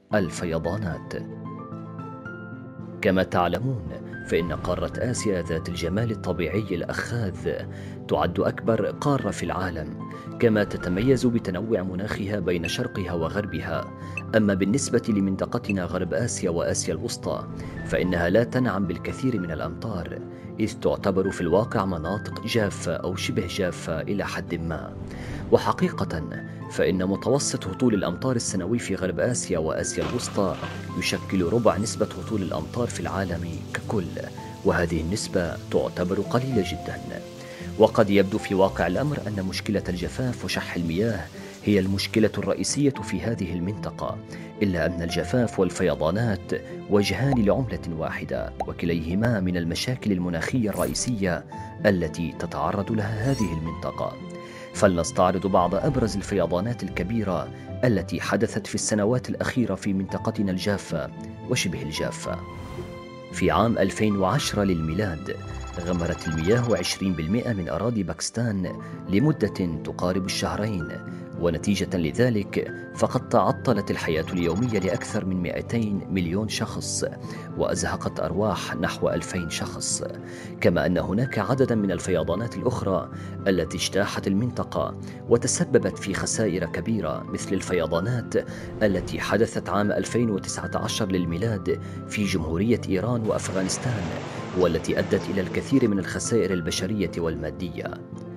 الفيضانات. كما تعلمون، فإن قارة آسيا ذات الجمال الطبيعي الأخاذ تعد أكبر قارة في العالم، كما تتميز بتنوع مناخها بين شرقها وغربها. أما بالنسبة لمنطقتنا غرب آسيا وآسيا الوسطى، فإنها لا تنعم بالكثير من الأمطار، إذ تعتبر في الواقع مناطق جافة أو شبه جافة إلى حد ما. وحقيقة فإن متوسط هطول الأمطار السنوي في غرب آسيا وآسيا الوسطى يشكل ربع نسبة هطول الأمطار في العالم ككل، وهذه النسبة تعتبر قليلة جدا. وقد يبدو في واقع الأمر أن مشكلة الجفاف وشح المياه هي المشكلة الرئيسية في هذه المنطقة، إلا أن الجفاف والفيضانات وجهان لعملة واحدة، وكليهما من المشاكل المناخية الرئيسية التي تتعرض لها هذه المنطقة. فلنستعرض بعض أبرز الفيضانات الكبيرة التي حدثت في السنوات الأخيرة في منطقتنا الجافة وشبه الجافة. في عام 2010 للميلاد، غمرت المياه 20% من أراضي باكستان لمدة تقارب الشهرين، ونتيجة لذلك فقد تعطلت الحياة اليومية لأكثر من 200 مليون شخص، وأزهقت أرواح نحو 2000 شخص. كما أن هناك عددا من الفيضانات الأخرى التي اجتاحت المنطقة وتسببت في خسائر كبيرة، مثل الفيضانات التي حدثت عام 2019 للميلاد في جمهورية إيران وأفغانستان، والتي أدت إلى الكثير من الخسائر البشرية والمادية.